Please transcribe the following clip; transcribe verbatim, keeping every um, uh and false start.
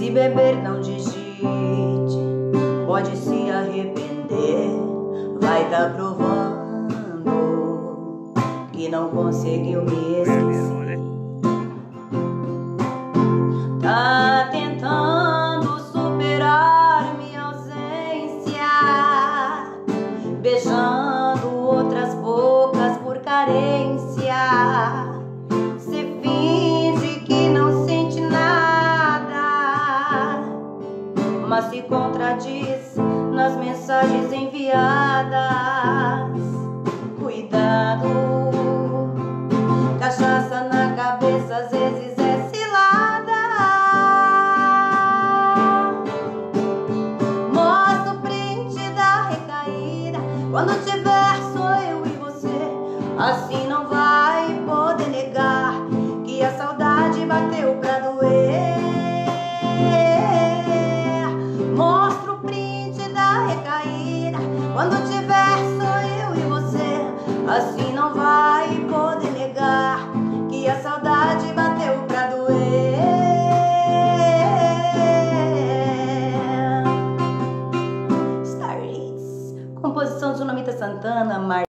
Se beber não digite, pode se arrepender. Vai tá provando que não conseguiu me esquecer. Tá tentando superar minha ausência, beijando outras bocas por carência. Cê finge que não sente nada, mas se contradiz nas mensagens enviadas. Cuidado, cachaça na cabeça às vezes é cilada. Mostra o print da recaída, quando tiver sou eu e você. Assim não vai poder negar que a saudade bateu pra doer. Mostra o print da recaída, quando tiver sou eu e você. Assim não vai poder negar que a saudade bateu pra doer. Star Hits, composição de Sunamita Santana, Mar